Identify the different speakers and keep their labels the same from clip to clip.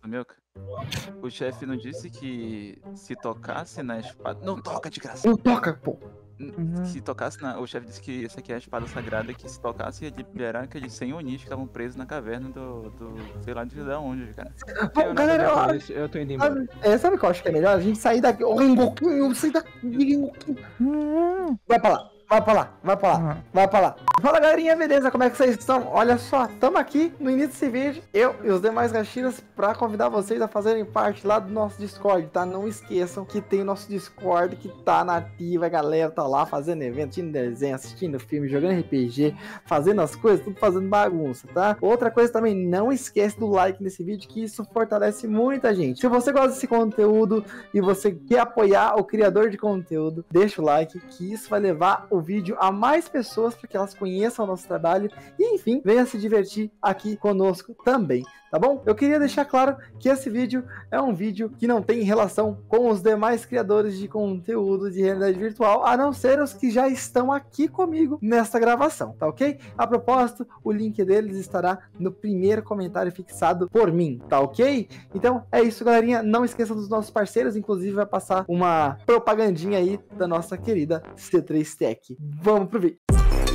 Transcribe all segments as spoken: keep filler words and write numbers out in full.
Speaker 1: Milka, o chefe não disse que se tocasse na espada... Não toca, de graça!
Speaker 2: Não toca, pô!
Speaker 1: Uhum. Se tocasse na... O chefe disse que essa aqui é a espada sagrada, que se tocasse ia liberar aqueles cem Onis que estavam presos na caverna do... do sei lá de onde, cara.
Speaker 2: Bom, galera,
Speaker 3: eu,
Speaker 2: eu,
Speaker 3: eu tô indo embora.
Speaker 2: sabe, é, sabe o que eu acho que é melhor? A gente sair daqui... Ô, Rengoku, sair daqui, Rengoku. Vai pra lá. Vai pra lá, vai pra lá, uhum. vai pra lá. Fala, galerinha, beleza? Como é que vocês estão? Olha só, estamos aqui no início desse vídeo, eu e os demais Hashiras, pra convidar vocês a fazerem parte lá do nosso Discord, tá? Não esqueçam que tem o nosso Discord que tá na ativa, a galera tá lá fazendo evento, assistindo desenho, assistindo filme, jogando R P G, fazendo as coisas, tudo fazendo bagunça, tá? Outra coisa também, não esquece do like nesse vídeo, que isso fortalece muita gente. Se você gosta desse conteúdo e você quer apoiar o criador de conteúdo, deixa o like, que isso vai levar o vídeo a mais pessoas para que elas conheçam o nosso trabalho e, enfim, venha se divertir aqui conosco também, tá bom? Eu queria deixar claro que esse vídeo é um vídeo que não tem relação com os demais criadores de conteúdo de realidade virtual, a não ser os que já estão aqui comigo nesta gravação, tá ok? A propósito, o link deles estará no primeiro comentário fixado por mim, tá ok? Então é isso, galerinha, não esqueçam dos nossos parceiros, inclusive vai passar uma propagandinha aí da nossa querida C três Tech. Vamos pro vídeo.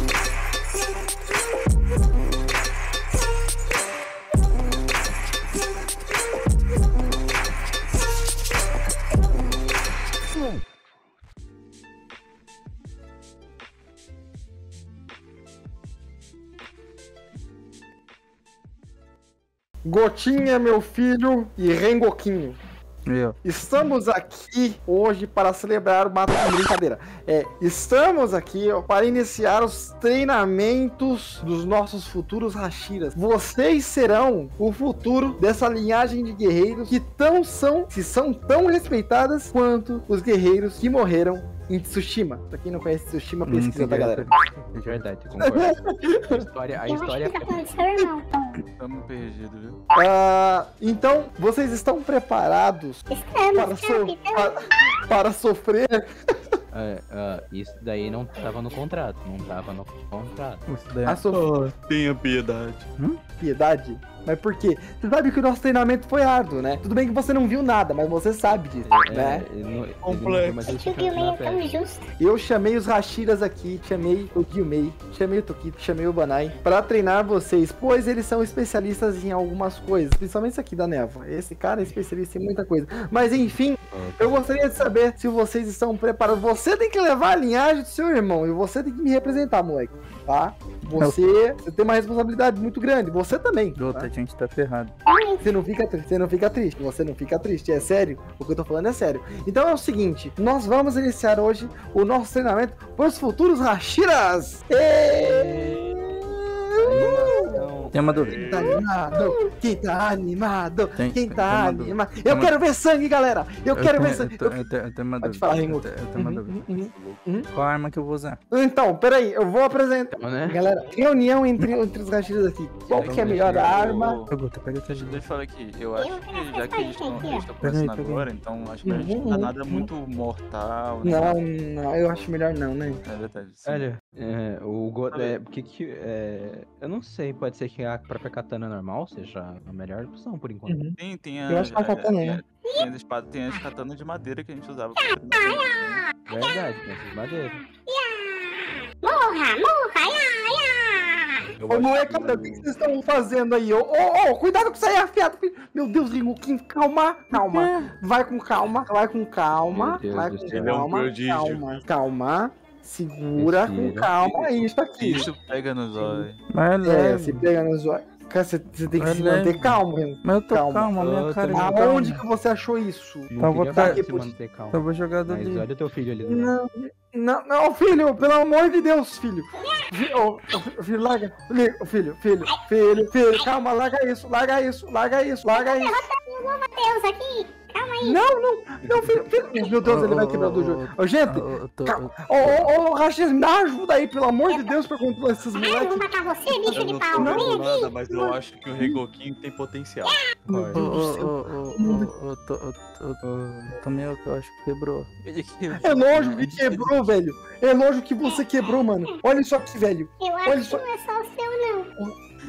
Speaker 2: Gotinha, meu filho, e Rengoquinho.
Speaker 4: Eu.
Speaker 2: Estamos aqui hoje para celebrar uma brincadeira. É, estamos aqui ó, para iniciar os treinamentos dos nossos futuros Hashiras. Vocês serão o futuro dessa linhagem de guerreiros que tão são, se são tão respeitadas quanto os guerreiros que morreram em Tsushima. Pra quem não conhece Tsushima, pesquisa, tá, galera?
Speaker 3: É verdade, concordo. A história... A história...
Speaker 1: Estamos perdidos, viu?
Speaker 2: Uh, então, vocês estão preparados para, so para, para sofrer?
Speaker 3: É, uh, isso daí não tava no contrato, não tava no contrato.
Speaker 4: Isso daí
Speaker 2: A so
Speaker 1: oh, tenha piedade.
Speaker 2: Hum? Piedade? Mas por quê? Você sabe que o nosso treinamento foi árduo, né? Tudo bem que você não viu nada, mas você sabe disso,
Speaker 3: é,
Speaker 2: né?
Speaker 1: Complexo.
Speaker 2: Eu chamei os Hashiras aqui, chamei o Gyumei, chamei o Tokito, chamei o Banai pra treinar vocês, pois eles são especialistas em algumas coisas, principalmente esse aqui da névoa. Esse cara é especialista em muita coisa. Mas enfim, eu gostaria de saber se vocês estão preparados. Você tem que levar a linhagem do seu irmão e você tem que me representar, moleque, tá? Você, você tem uma responsabilidade muito grande, você também.
Speaker 4: Outra, a gente tá ferrado.
Speaker 2: Você não fica triste, você não fica triste, você não fica triste, é sério, o que eu tô falando é sério. Então é o seguinte, nós vamos iniciar hoje o nosso treinamento para os futuros Hashiras. E...
Speaker 4: Tem uma dúvida.
Speaker 2: Quem tá animado? Quem tá animado?
Speaker 4: Tem,
Speaker 2: Quem
Speaker 4: tem,
Speaker 2: tá
Speaker 4: tem
Speaker 2: animado?
Speaker 4: Tem
Speaker 2: Eu
Speaker 4: uma...
Speaker 2: quero ver sangue, galera! Eu, eu quero
Speaker 4: tenho,
Speaker 2: ver sangue!
Speaker 4: Eu, eu, eu, eu tenho uma
Speaker 2: Pode
Speaker 4: dúvida.
Speaker 2: falar,
Speaker 4: eu, eu tenho uma
Speaker 2: uhum,
Speaker 4: dúvida.
Speaker 2: Uhum, uhum.
Speaker 4: Qual a arma que eu vou usar?
Speaker 2: Então, peraí, eu vou apresentar.
Speaker 3: Então, né?
Speaker 2: Galera, reunião entre, entre os Hashiras aqui. Qual que é a melhor arma?
Speaker 4: Eu vou pegar essa ajuda.
Speaker 1: Deixa eu falar aqui, eu acho que já que eles estão começando
Speaker 4: Peraí,
Speaker 1: agora, então acho que a gente não dá nada muito mortal. Né?
Speaker 2: Não, não, eu acho melhor não, né?
Speaker 1: É verdade. Sim.
Speaker 3: Olha, é, o Go... É, porque que... É, eu não sei, pode ser que a própria katana normal seja a melhor opção, por enquanto.
Speaker 2: Uhum.
Speaker 1: Tem, tem a,
Speaker 2: Eu acho que a katana é.
Speaker 1: Tem as espadas, tem as katanas de madeira que a gente usava.
Speaker 3: Verdade, tem essas madeiras.
Speaker 5: Morra, morra, ia, ia.
Speaker 2: Ô, moleque, o que vocês estão fazendo aí? Ô, ô, ô, cuidado com isso aí, afiado. Meu Deus, Rengoquinho, calma, calma. Vai com calma, vai com calma.
Speaker 3: Meu Deus
Speaker 2: Vai
Speaker 3: do
Speaker 2: com
Speaker 3: céu.
Speaker 1: Ele é um
Speaker 2: calma,
Speaker 1: prodígio.
Speaker 2: calma, calma. Segura com
Speaker 3: Respira.
Speaker 2: calma isso aqui.
Speaker 1: Isso pega nos olhos.
Speaker 4: Mas é
Speaker 2: É,
Speaker 4: leve.
Speaker 2: se pega nos olhos. Cara, você, você tem que
Speaker 4: É
Speaker 2: se
Speaker 4: leve.
Speaker 2: manter calmo, Rengo.
Speaker 4: Mas eu tô
Speaker 2: Calma.
Speaker 4: calma, minha
Speaker 3: Eu
Speaker 4: cara.
Speaker 3: tô-
Speaker 4: é
Speaker 2: Aonde
Speaker 4: calma.
Speaker 2: que você achou isso?
Speaker 3: Não
Speaker 4: Então, vou
Speaker 3: queria
Speaker 4: tá-
Speaker 3: se
Speaker 2: aqui,
Speaker 3: manter calmo.
Speaker 4: Eu vou jogar do
Speaker 3: Mas
Speaker 4: livro.
Speaker 3: olha o teu filho ali.
Speaker 2: Não, não, não, filho, pelo amor de Deus, filho. Vi- Ô, ô, filho, larga. Filho, filho, filho, filho, filho, calma, larga isso, larga isso, larga isso, larga isso.
Speaker 5: Deus aqui, calma aí.
Speaker 2: Não, não, não, filho, filho. Meu Deus, ele vai quebrar do jogo. Ô, gente,
Speaker 4: Eu tô-
Speaker 2: calma. Ô, ô, ô, Rachis, me ajuda aí, pelo amor de Deus, pra controlar esses
Speaker 5: Ah, eu vou
Speaker 2: moleques.
Speaker 5: matar você, bicho
Speaker 1: Eu
Speaker 5: de
Speaker 1: não
Speaker 5: pau.
Speaker 1: tô
Speaker 5: Vem
Speaker 1: vendo
Speaker 5: aqui.
Speaker 1: nada, mas eu acho que o Rengoquinho tem potencial.
Speaker 2: Meu
Speaker 4: Ô,
Speaker 2: Deus
Speaker 4: ô,
Speaker 2: do céu.
Speaker 4: ô, ô, ô, tô- ô, ô, ô, Tomei o que eu acho que quebrou.
Speaker 2: É lógico que quebrou, velho. É lógico que você quebrou, mano. Olha isso aqui, velho.
Speaker 5: Eu
Speaker 2: Olha
Speaker 5: acho que
Speaker 2: só.
Speaker 5: não é só o seu, não.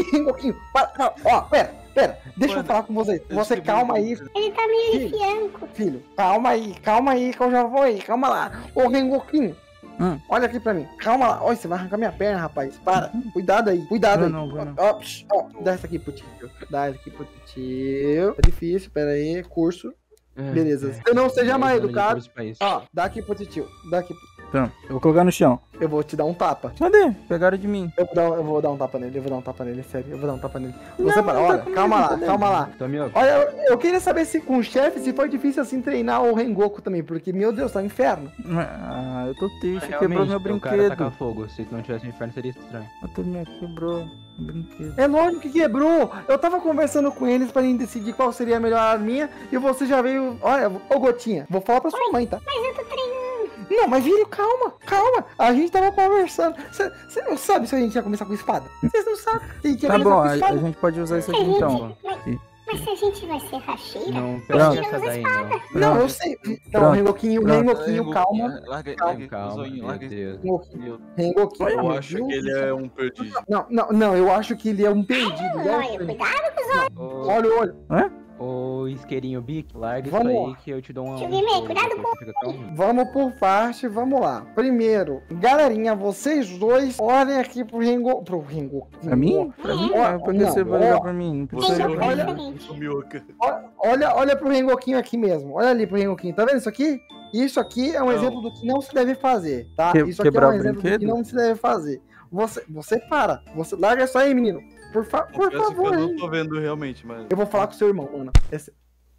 Speaker 2: Rengoquinho, para, para, ó, pera, pera, deixa
Speaker 1: Mano,
Speaker 2: eu falar com você.
Speaker 1: eu
Speaker 2: Você
Speaker 1: descobri
Speaker 2: calma
Speaker 1: um-
Speaker 2: aí,
Speaker 5: Ele tá meio
Speaker 2: Filho.
Speaker 5: de fianco.
Speaker 2: filho. Calma aí, calma aí, que eu já vou aí, calma lá. Ô, Rengoquinho,
Speaker 4: Hum.
Speaker 2: olha aqui pra mim, calma lá. Olha, você vai arrancar minha perna, rapaz. Para, cuidado aí, cuidado
Speaker 4: Vou
Speaker 2: aí.
Speaker 4: não, vou não.
Speaker 2: Ó, psh, ó, dá essa aqui pro tio. Dá essa aqui pro tio. Tá difícil, pera aí, curso. Beleza. Se não seja mais educado, ó, dá aqui pro tio. Dá aqui.
Speaker 4: Então, eu vou colocar no chão.
Speaker 2: Eu vou te dar um tapa.
Speaker 4: Cadê? Pegaram de mim.
Speaker 2: Eu vou, dar, eu vou dar um tapa nele, eu vou dar um tapa nele, sério, eu vou dar um tapa nele. Você
Speaker 4: Não,
Speaker 2: para,
Speaker 4: não tá
Speaker 2: olha,
Speaker 4: comigo,
Speaker 2: calma lá,
Speaker 4: cadê?
Speaker 2: calma lá.
Speaker 3: Tomioka,
Speaker 2: Olha, eu, eu queria saber se com o chefe, se foi difícil assim treinar o Rengoku também, porque, meu Deus, tá um inferno.
Speaker 4: Ah, eu tô triste.
Speaker 3: realmente,
Speaker 4: Quebrou meu
Speaker 3: o cara tacar
Speaker 4: brinquedo.
Speaker 3: fogo. Se não tivesse um inferno, seria estranho.
Speaker 4: A turminha quebrou o brinquedo.
Speaker 2: É lógico que quebrou. Eu tava conversando com eles pra gente decidir qual seria a melhor arminha, e você já veio, olha, ô Gotinha, vou falar pra sua mãe, tá?
Speaker 5: Mas eu tô treinando.
Speaker 2: Não, mas filho, calma, calma. A gente tava conversando. Você não sabe se a gente ia começar com espada? Vocês não sabem. A gente ia
Speaker 4: Tá
Speaker 2: começar
Speaker 4: bom,
Speaker 2: com
Speaker 4: a, a
Speaker 2: espada.
Speaker 4: gente pode usar isso
Speaker 5: A
Speaker 4: aqui
Speaker 5: gente,
Speaker 4: então.
Speaker 5: mas, mas se a gente vai ser racheira,
Speaker 3: Não,
Speaker 4: Pronto.
Speaker 3: pega essa daí, não.
Speaker 2: Não,
Speaker 4: Pronto.
Speaker 2: eu sei. Não,
Speaker 4: Pronto.
Speaker 2: Rengoquinho,
Speaker 4: Pronto.
Speaker 2: Rengoquinho, calma.
Speaker 1: Larga,
Speaker 2: Calma,
Speaker 1: larga,
Speaker 3: Calma,
Speaker 1: zoinho,
Speaker 3: meu
Speaker 1: larga.
Speaker 3: Deus.
Speaker 2: Rengoquinho, Rengoquinho.
Speaker 6: Eu
Speaker 2: meu
Speaker 6: acho
Speaker 2: Deus
Speaker 6: que ele
Speaker 2: do
Speaker 6: é
Speaker 2: céu.
Speaker 6: um perdido.
Speaker 2: Não, não, não, eu acho que ele é um perdido. né?
Speaker 5: olha, cuidado.
Speaker 3: Ô,
Speaker 2: Olha o olho.
Speaker 3: ô isqueirinho Bic, larga
Speaker 2: Vamos
Speaker 3: isso
Speaker 2: lá.
Speaker 3: aí que eu te dou uma.
Speaker 5: Tio Guimê,
Speaker 3: um
Speaker 5: cuidado
Speaker 3: fogo, você fica calmo.
Speaker 2: Vamos por parte, vamos lá. Primeiro, galerinha, vocês dois olhem aqui pro Rengo... Pro Rengo...
Speaker 4: Pra mim? Pra mim?
Speaker 2: Ó,
Speaker 4: Ah, Por que
Speaker 2: não,
Speaker 4: você vai
Speaker 2: ó.
Speaker 4: olhar pra mim? Não precisa
Speaker 6: Você
Speaker 4: olhar pra
Speaker 2: olha-
Speaker 4: mim.
Speaker 6: Tomioka.
Speaker 2: Olha, olha pro Rengoquinho aqui mesmo. Olha ali pro Rengoquinho. Tá vendo isso aqui? Isso aqui é um
Speaker 6: Não.
Speaker 2: exemplo do que não se deve fazer, tá?
Speaker 4: Que-
Speaker 2: isso aqui é
Speaker 4: quebrar
Speaker 2: um
Speaker 4: o
Speaker 2: exemplo do que
Speaker 4: brinquedo?
Speaker 2: não se deve fazer. Você, você para. Você larga isso aí, menino. Por, fa por
Speaker 6: Confesso que
Speaker 2: favor,
Speaker 6: eu
Speaker 2: hein?
Speaker 6: não tô vendo realmente, mas.
Speaker 2: Eu vou falar com seu irmão, mano. Esse-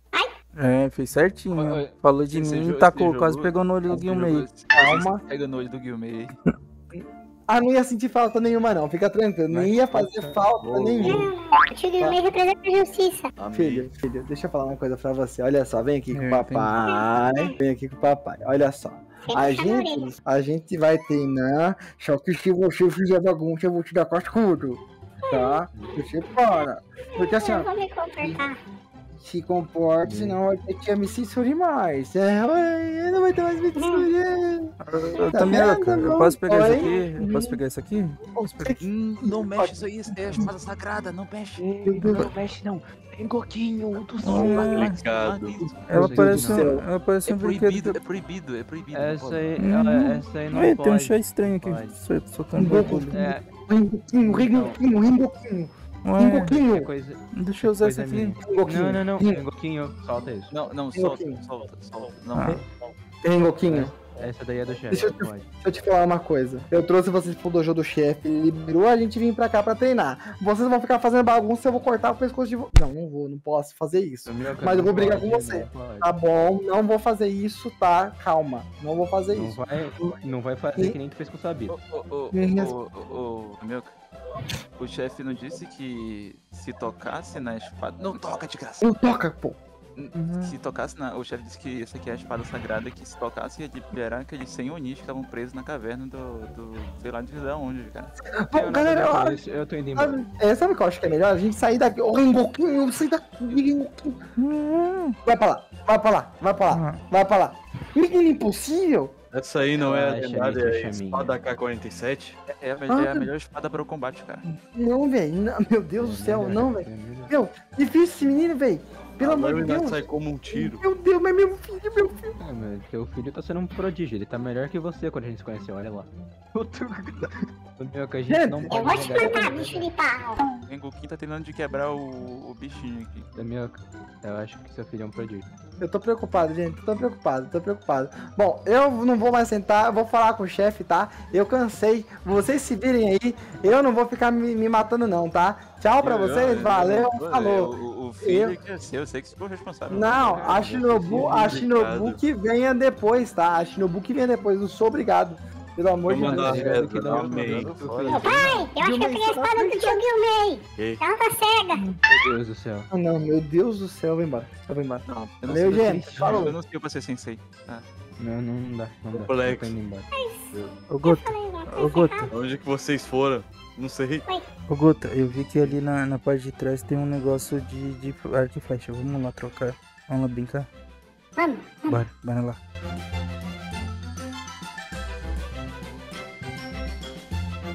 Speaker 4: É, fez certinho.
Speaker 3: Oi,
Speaker 4: Falou de
Speaker 1: Você
Speaker 4: mim,
Speaker 1: jogou-
Speaker 4: tacou,
Speaker 1: você
Speaker 4: quase
Speaker 1: jogou-
Speaker 4: pegou no olho do
Speaker 1: Você
Speaker 4: Guilmei.
Speaker 1: jogou-
Speaker 2: Calma.
Speaker 1: Pega no olho do Guilmei.
Speaker 2: Ah, não ia sentir falta nenhuma, não. Fica tranquilo. Não
Speaker 3: Mas-
Speaker 2: ia fazer falta
Speaker 1: Boa.
Speaker 2: nenhuma.
Speaker 5: Não, não, não. O tio Guilherme representa a justiça.
Speaker 6: Amém.
Speaker 2: Filho, filho, deixa eu falar uma coisa pra você. Olha só, vem aqui com o
Speaker 4: Eu
Speaker 2: papai. Vem aqui com o papai. Olha só.
Speaker 5: Sempre
Speaker 2: A
Speaker 5: puxa na orelha.
Speaker 2: gente, a gente vai treinar, só que se você fizer bagunça, eu vou te dar cascudo. Tá? Você para. Porque assim,
Speaker 5: Eu
Speaker 2: ó,
Speaker 5: vou me comportar.
Speaker 2: se comporte, senão vai ter que me censurar mais. É, ué, não vai ter mais me censurando.
Speaker 4: Eu
Speaker 2: Tá
Speaker 4: também,
Speaker 2: vendo,
Speaker 4: cara. Eu
Speaker 2: irmão?
Speaker 4: posso pegar isso
Speaker 2: Oi?
Speaker 4: aqui? Eu posso pegar isso aqui?
Speaker 1: Hum, não mexe isso aí, isso é a espada sagrada, não mexe.
Speaker 3: Não mexe não. Tem coquinho do
Speaker 4: Não,
Speaker 3: céu.
Speaker 6: Obrigado.
Speaker 4: Ela
Speaker 3: Deus
Speaker 4: parece
Speaker 2: do
Speaker 4: um,
Speaker 2: céu.
Speaker 4: ela parece
Speaker 1: É
Speaker 4: um
Speaker 1: proibido,
Speaker 4: brinquedo.
Speaker 1: é proibido, é proibido. não
Speaker 3: Essa
Speaker 1: pode.
Speaker 3: aí,
Speaker 4: Hum.
Speaker 3: ela, essa aí não
Speaker 4: Aí,
Speaker 3: pode.
Speaker 4: tem um chá estranho aqui.
Speaker 3: Pode.
Speaker 4: Sol- Soltando
Speaker 2: Rengoku.
Speaker 4: bagulho.
Speaker 3: É,
Speaker 2: Rengoquinho, Rengoquinho, Rengoquinho.
Speaker 4: Ué,
Speaker 2: Rengoquinho.
Speaker 3: é coisa.
Speaker 4: deixa eu usar isso
Speaker 3: coisa
Speaker 4: aqui.
Speaker 3: minha.
Speaker 2: Rengoquinho.
Speaker 3: Não, não, não.
Speaker 2: Ren-
Speaker 3: Tem coquinho, solta isso.
Speaker 1: Não, não,
Speaker 2: Rengoquinho.
Speaker 1: solta, solta, solta. Não,
Speaker 4: Ah.
Speaker 2: Rengoquinho.
Speaker 3: Essa daí é do chefe,
Speaker 2: Deixa eu
Speaker 3: não
Speaker 2: te-
Speaker 3: pode.
Speaker 2: Deixa eu te falar uma coisa. Eu trouxe vocês pro dojo do chefe, ele liberou a gente vir pra cá pra treinar. Vocês vão ficar fazendo bagunça, eu vou cortar o pescoço de vocês. Não, não vou, não posso fazer isso. Mas eu vou brigar com você. Tá bom, não vou fazer isso, tá? Calma, não vou fazer
Speaker 3: Não
Speaker 2: isso.
Speaker 3: vai, não vai fazer que nem tu fez com o Sabino.
Speaker 1: Ô, ô, ô,
Speaker 2: Me
Speaker 1: ô, ô, ô, meu, o chefe não disse que se tocasse na espada. Não toca, de graça!
Speaker 2: Não toca, pô.
Speaker 1: Se tocasse na. O chefe disse que essa aqui é a espada sagrada, que se tocasse ia liberar aqueles cem Onis que estavam presos na caverna do. do sei lá de onde, cara.
Speaker 2: Bom, galera, ó,
Speaker 3: Isso, eu tô indo embora.
Speaker 2: sabe, é, sabe o que eu acho que é melhor? A gente sair daqui. Ô, Rengoquinho, eu sair daqui. Rengoquinho.
Speaker 4: Hum,
Speaker 2: Vai pra lá, vai pra lá, vai pra lá,
Speaker 4: ah,
Speaker 2: vai pra lá. Menino impossível.
Speaker 6: Essa aí não é a
Speaker 3: Relaxa,
Speaker 6: lendária
Speaker 3: Nietzsche, chaminho.
Speaker 6: espada K quarenta e sete?
Speaker 1: É, a, me-
Speaker 2: Ah.
Speaker 1: é a melhor espada para o combate, cara.
Speaker 2: Não, velho. não, Meu Deus do céu,
Speaker 3: Melhor,
Speaker 2: não, velho.
Speaker 3: é melhor.
Speaker 2: Meu, difícil esse menino, velho. Pelo amor de Deus.
Speaker 6: sai como um tiro.
Speaker 2: Meu Deus, mas meu filho, meu filho.
Speaker 3: É, mas teu filho tá sendo um prodígio, ele tá melhor que você quando a gente se conheceu, olha lá. Meu, que a gente
Speaker 2: Gente,
Speaker 3: não
Speaker 5: Eu
Speaker 3: pode
Speaker 5: vou te
Speaker 3: negar.
Speaker 5: matar, bicho de pau.
Speaker 1: O Rengoku tá tentando de quebrar o, o bichinho aqui.
Speaker 3: Meu, eu acho que seu filho é um prodígio.
Speaker 2: Eu tô preocupado, gente. Tô preocupado, tô preocupado. Bom, eu não vou mais sentar, eu vou falar com o chefe, tá? Eu cansei. Vocês se virem aí. Eu não vou ficar me, me matando, não, tá? Tchau pra
Speaker 1: Eu- eu-
Speaker 2: vocês,
Speaker 1: eu-
Speaker 2: valeu,
Speaker 1: eu-
Speaker 2: falou.
Speaker 1: O, o filho
Speaker 2: Eu-
Speaker 1: que é seu, eu sei que você foi responsável.
Speaker 2: Não, a Shinobu, a Shinobu
Speaker 6: Obrigado.
Speaker 2: que venha depois, tá? A Shinobu que venha depois, não sou obrigado. Pelo amor de
Speaker 6: Vou mandar
Speaker 2: Deus.
Speaker 6: a
Speaker 3: Obrigado que
Speaker 6: reza,
Speaker 3: não,
Speaker 6: amém.
Speaker 3: meu
Speaker 1: Fora.
Speaker 3: filho.
Speaker 5: Pai, eu acho que eu peguei a espada do tio Guilherme.
Speaker 6: Ok.
Speaker 5: Ela tá cega.
Speaker 3: Meu Deus do céu.
Speaker 2: Ah, não, meu Deus do céu, eu vou embora. Eu vou embora.
Speaker 1: Não, eu não
Speaker 2: Meu
Speaker 1: sei-
Speaker 2: gente, falou.
Speaker 1: Eu não sei pra ser sensei.
Speaker 3: Não, não dá, não dá.
Speaker 6: Complexo.
Speaker 3: Eu tô indo embora.
Speaker 4: Ô Gota,
Speaker 5: Falei, vai,
Speaker 4: ô
Speaker 5: vai
Speaker 4: Gota,
Speaker 5: ferrar.
Speaker 6: Onde que vocês foram? Não sei.
Speaker 4: ô Gota, eu vi que ali na, na parte de trás tem um negócio de, de arco e flecha. Vamos lá trocar. Vamos lá brincar?
Speaker 5: Vamos.
Speaker 4: Bora, bora lá.